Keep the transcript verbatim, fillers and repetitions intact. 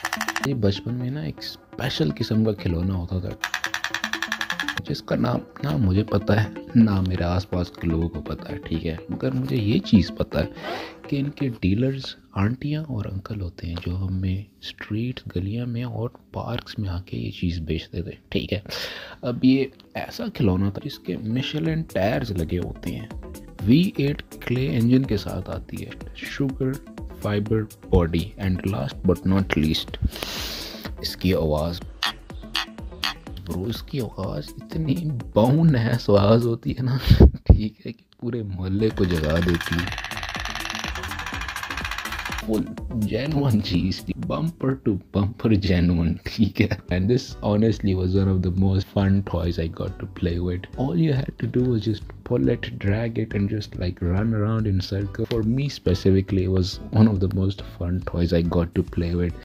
ये बचपन में ना एक स्पेशल किस्म का खिलौना होता था जिसका नाम ना मुझे पता है ना मेरे आसपास के लोगों को पता है, ठीक है। मगर मुझे ये चीज़ पता है कि इनके डीलर्स आंटियां और अंकल होते हैं जो हमें स्ट्रीट गलियां में और पार्क्स में आके ये चीज़ बेचते थे, ठीक है। अब ये ऐसा खिलौना था जिसके मिशेलिन टायर्स लगे होते हैं, वी एट क्ले इंजन के साथ आती है, sugar fibre body and last but not least इसकी आवाज़। ब्रो इसकी आवाज़ इतनी बाउंड है, आवाज़ होती है ना ठीक है, कि पूरे मोहल्ले को जगा देती है। फुल जेन्युइन चीज थी, बम्पर टू बम्पर जेन्युइन, ठीक है। And this honestly was one of the most fun toys I got to play with. All you had to do was just pull it, drag it and just like run around in circle. For me specifically, it was one of the most fun toys I got to play with.